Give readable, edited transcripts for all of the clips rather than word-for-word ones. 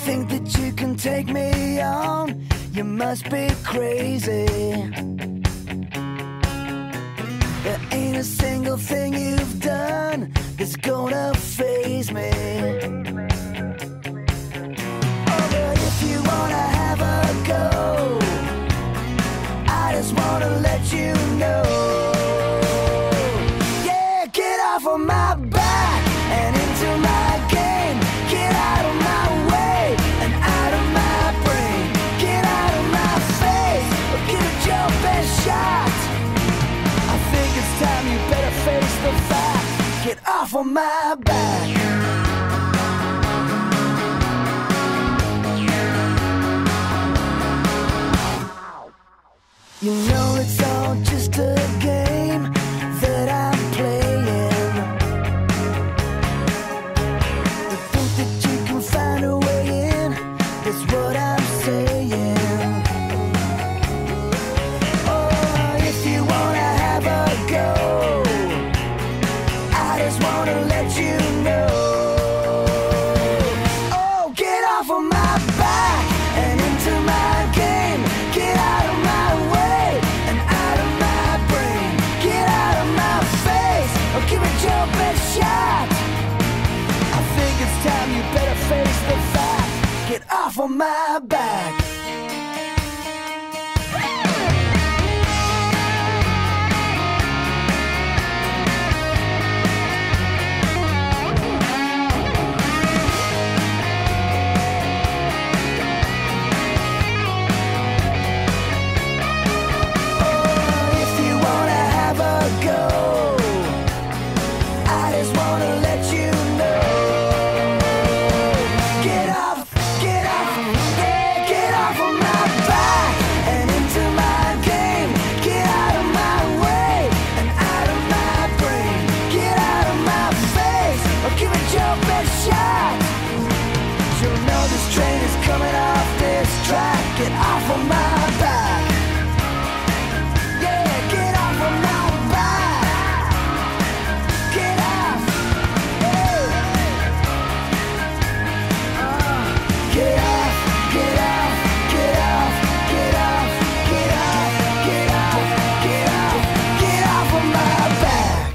think that you can take me on? You must be crazy. There ain't a single thing you've done that's gonna faze me. Oh, but if you wanna have a go, I just wanna let you know. Yeah, get off of my back and into my game. Get out of my way and out of my brain. Get out of my face or give it your best shot. I think it's time you better face the fact. Get off of my back. You know it's all just a game that I'm playing. You think that you can find a way in, that's what I'm saying. Oh, if you wanna have a go, I just wanna let you know. Oh, get off of my back and into my game. Get out of my way and out of my brain. Get out of my face or give it your best shot. I think it's time you better face the fact. Get off of my back. Get off of my back. Yeah, get off of my back. Get off. Hey. Get off, get off, get off, get off, get off, get off, get off, get off of my back.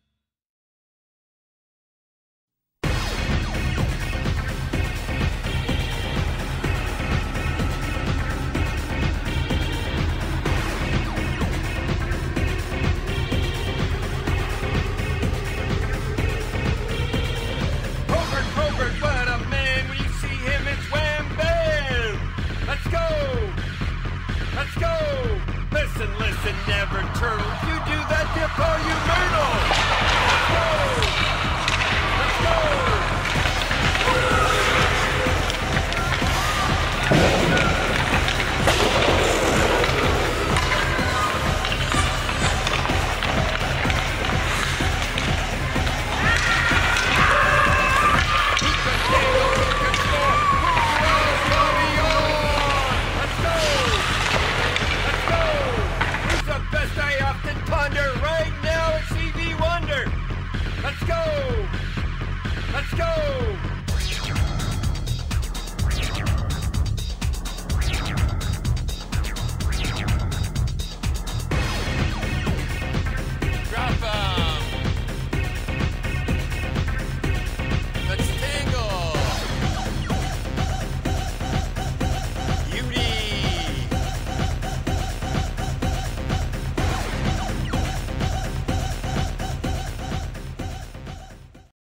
What a man, when you see him it's wham bam. Let's go, let's go. Listen, listen, never turtle. If you do that, they'll call you Myrtle. Let's go, right now it's Stevie Wonder. Let's go. Let's go.